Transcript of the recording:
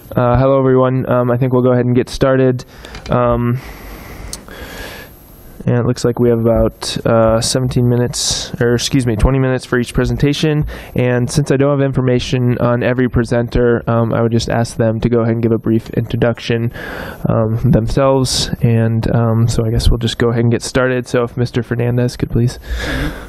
Hello, everyone. I think we'll go ahead and get started. And it looks like we have about 20 minutes for each presentation. And since I don't have information on every presenter, I would just ask them to go ahead and give a brief introduction themselves. And so I guess we'll just go ahead and get started. So if Mr. Fernandez could please.